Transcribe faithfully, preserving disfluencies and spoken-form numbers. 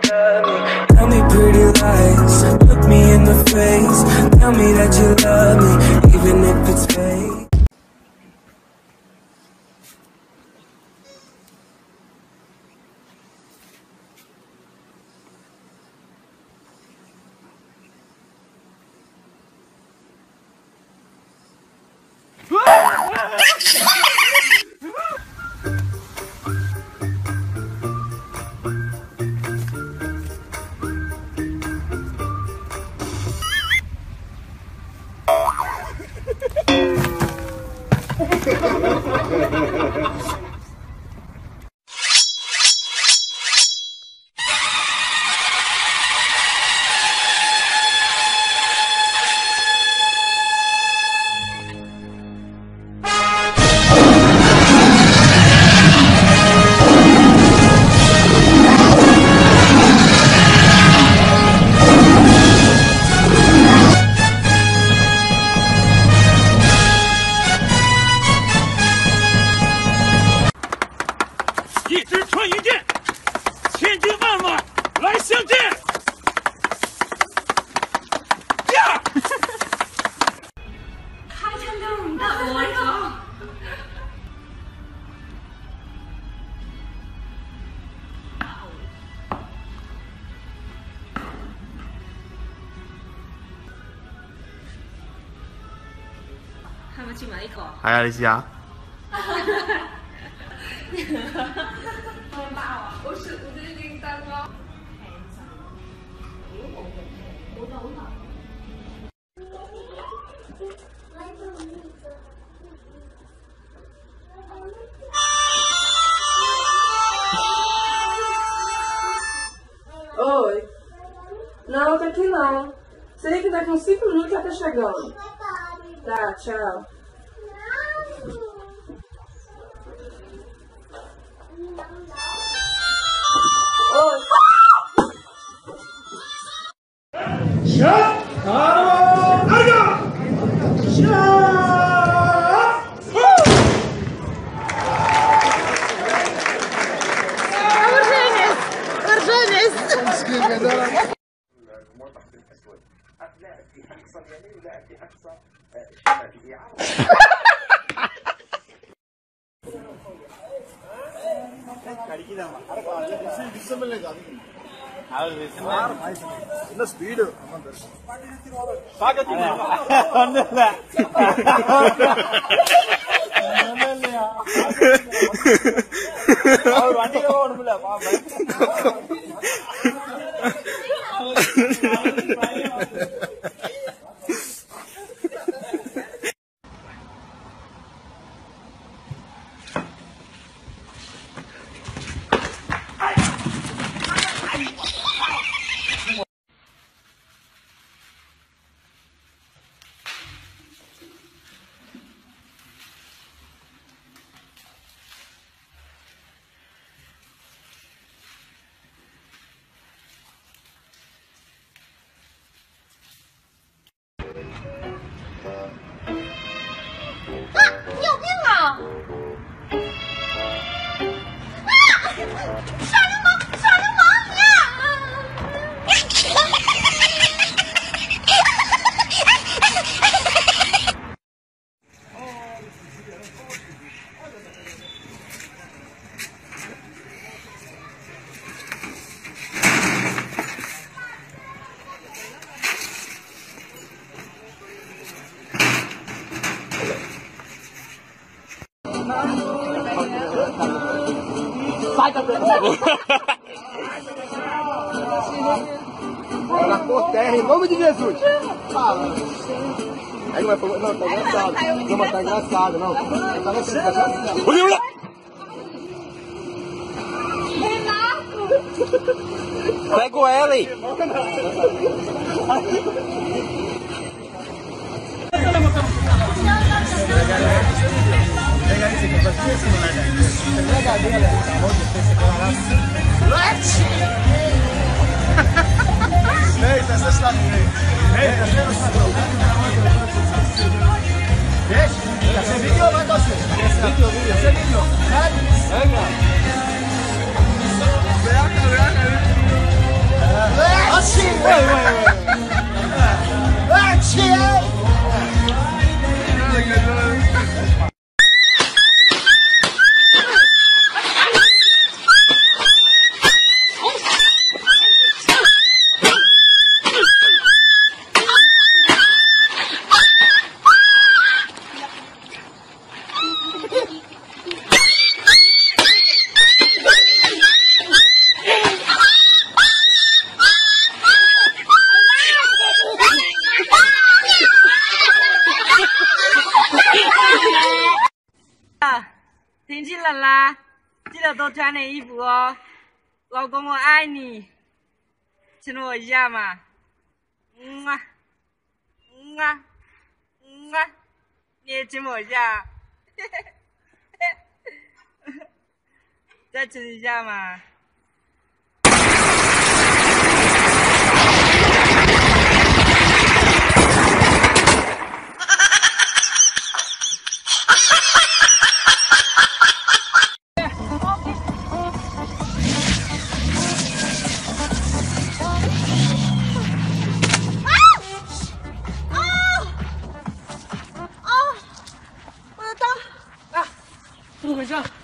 love me. Tell me pretty lies, look me in the face. Tell me that you love me, even if it's fake. 一支穿云箭，千军万马来相见。呀！ 開親都唔得喎呢個。係咪切埋呢個？ 係啊，你試下。 面包啊？不是，我这是订蛋糕。 Oi. Não, tá aqui não. Sei que daqui uns cinco minutos já tá chegando. Tá, tchau. Oi. Shut up! Shut ഇന്ന speed വണ്ടിയിലൊക്കെ ഓടുന്നില്ല Na terra, em nome de Jesus. Fala. Aí não vai falar, não, tá engraçado. Não, mas tá engraçado, não. Tá na frente, tá engraçado. Pega o ela aí. Eita, você está no meio. Eita, você não está no meio. Deixa. Você vídeo ou vai você? Vídeo, vídeo. Você vídeo. Venga. Venga, venga. 穿的衣服哦，老公我爱你，亲我一下嘛，嗯啊，嗯啊，嗯啊，你也亲我一下，再亲一下嘛。 怎么回事？